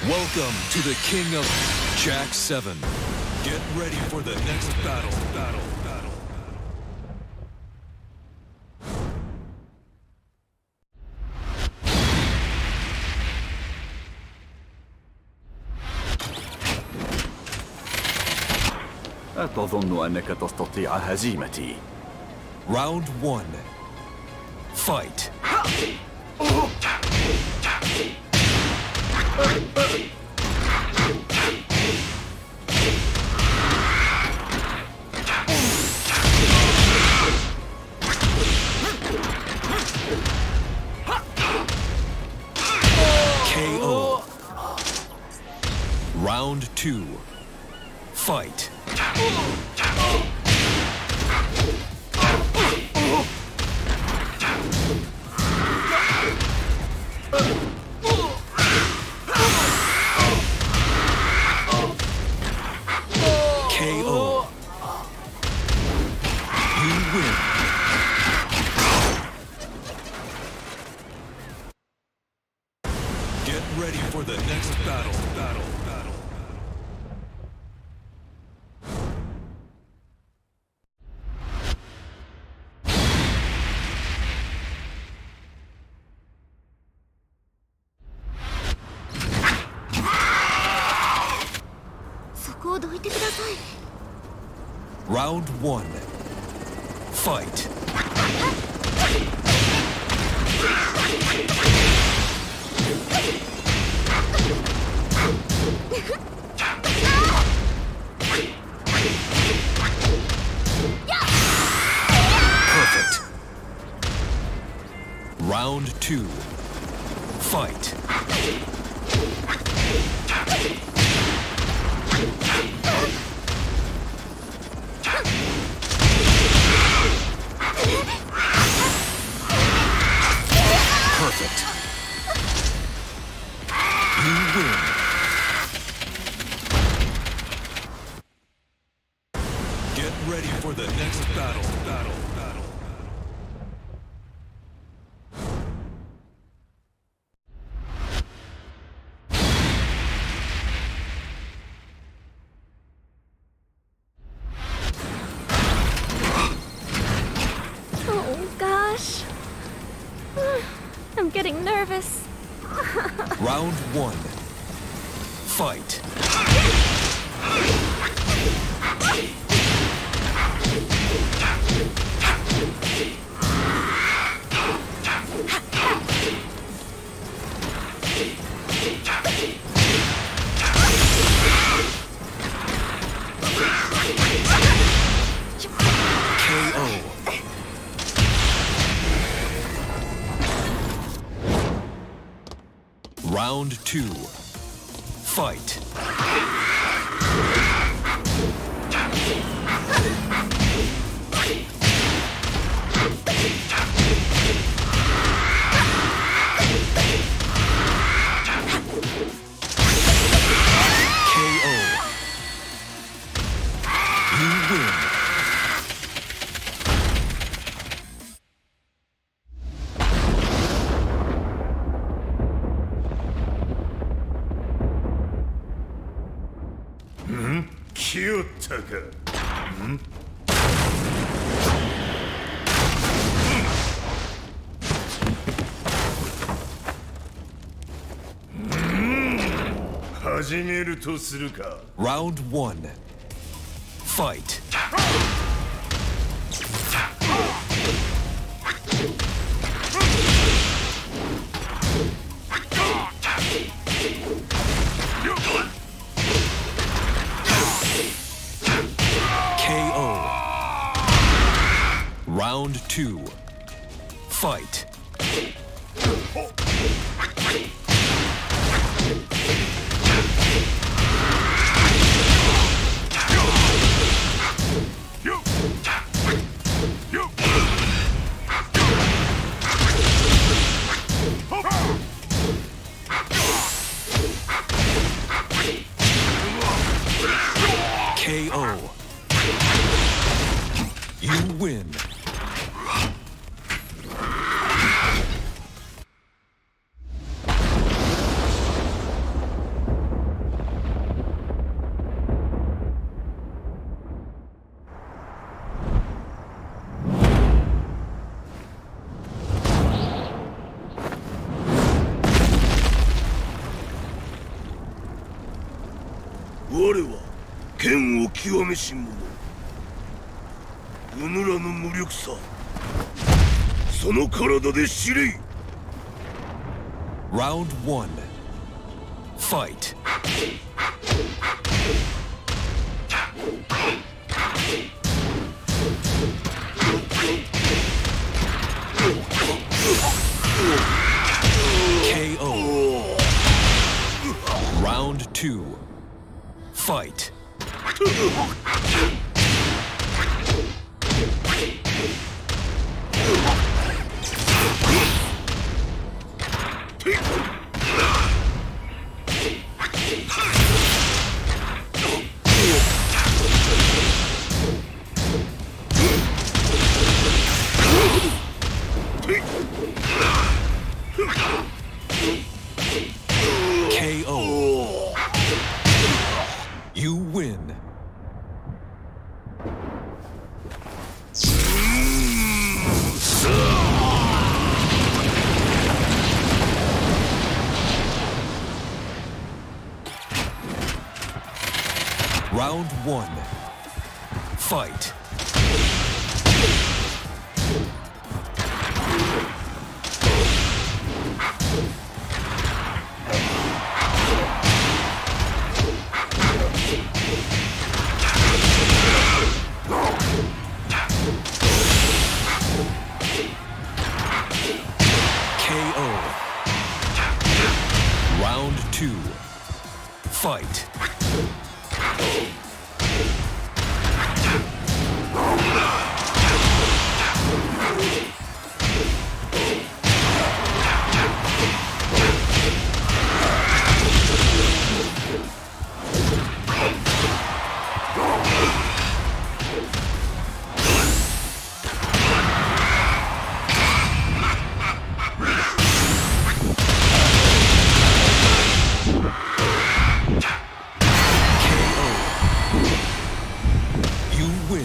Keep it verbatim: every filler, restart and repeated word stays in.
Welcome to the King of Jack seven. Get ready for the next battle. Battle. Battle. أتظن أنك تستطيع هزيمتي. Round one. Fight. K O. Round two. Fight. K O. You win. Get ready for the next battle. Battle. Battle. Round one. Fight. Perfect. Round two. Fight. Perfect. You win. Get ready for the next battle. Battle. Battle. Oh gosh. I'm getting nervous. Round one. Fight. K O. Round two. Fight. K O. You win. Kyotaka. Hmm? 始めるとするか。 Round one. Fight. K O. Round two. Fight. K O. You win. 我は剣を極めし者。うぬらの無力さ、その体で知れ。 Round one. Fight. K O. Round two. Fight. K O. You win. Round one. Fight. K O. Round two. Fight. Win.